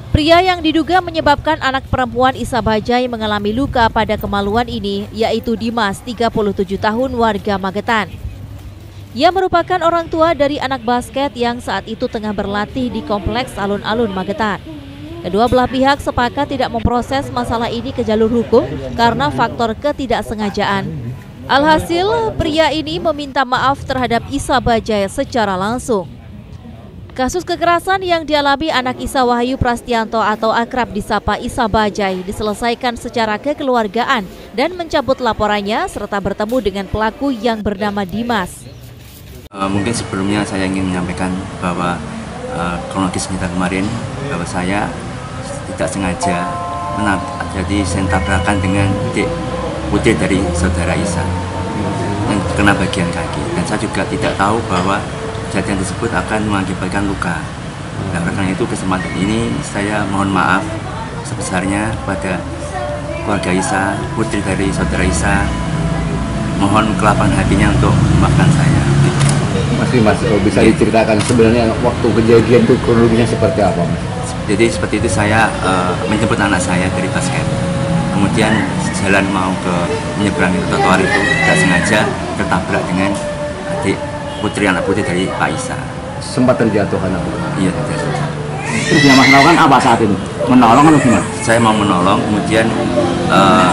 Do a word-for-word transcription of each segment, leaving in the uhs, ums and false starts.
Pria yang diduga menyebabkan anak perempuan Isa Bajai mengalami luka pada kemaluan ini yaitu Dimas, tiga puluh tujuh tahun, warga Magetan. Ia merupakan orang tua dari anak basket yang saat itu tengah berlatih di kompleks alun-alun Magetan. Kedua belah pihak sepakat tidak memproses masalah ini ke jalur hukum karena faktor ketidaksengajaan. Alhasil, pria ini meminta maaf terhadap Isa Bajai secara langsung. Kasus kekerasan yang dialami anak Isa Wahyu Prastianto atau akrab disapa Isa Bajai diselesaikan secara kekeluargaan dan mencabut laporannya serta bertemu dengan pelaku yang bernama Dimas. Uh, mungkin sebelumnya saya ingin menyampaikan bahwa uh, kronologis kita kemarin bahwa saya tidak sengaja menab jadi saya tabrakan dengan adik putih dari saudara Isa dan kena bagian kaki, dan saya juga tidak tahu bahwa kejadian tersebut akan mengakibatkan luka. Dan karena itu kesempatan ini saya mohon maaf sebesarnya kepada keluarga Isa, putri dari saudara Isa. Mohon kelapangan hatinya untuk memaafkan saya. Mas Mas, bisa diceritakan sebenarnya waktu kejadian itu kronologisnya seperti apa, Mas? Jadi seperti itu saya uh, menjemput anak saya dari basket. Kemudian jalan mau ke menyeberangi trotoar itu tidak sengaja tertabrak dengan adik putri anak putih dari Pak Isa. Sempat terjatuh anak putri? Iya, terjatuh. Terus yang Mas lakukan apa saat itu? Menolong atau gimana? Saya mau menolong, kemudian uh,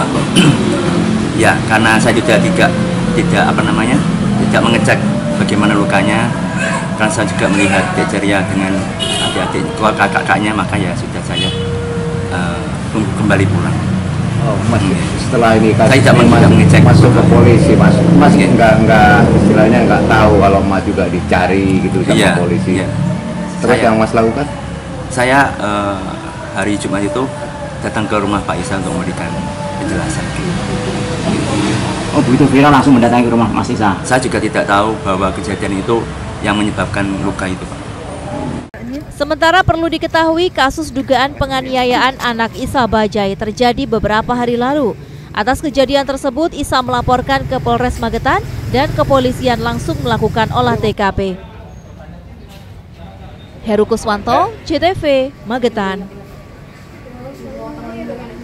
ya karena saya juga tidak tidak apa namanya tidak mengecek bagaimana lukanya, karena saya juga melihat Ceria dengan adik-adik kakak-kakaknya, maka ya sudah saya uh, kembali pulang. Oh, Mas, setelah ini saya tidak mengecek masuk ke polisi, Mas, Mas okay. enggak enggak istilahnya enggak tahu kalau Mas juga dicari gitu sama yeah, polisi. Yeah. Terus saya, yang Mas lakukan? Saya uh, hari Jumat itu datang ke rumah Pak Isa untuk memberikan penjelasan. Oh, begitu viral langsung mendatangi ke rumah Mas Isa? Saya juga tidak tahu bahwa kejadian itu yang menyebabkan luka itu, Pak. Sementara perlu diketahui kasus dugaan penganiayaan anak Isa Bajai terjadi beberapa hari lalu. Atas kejadian tersebut, Isa melaporkan ke Polres Magetan dan kepolisian langsung melakukan olah T K P. Heru Kuswanto, C T V, Magetan.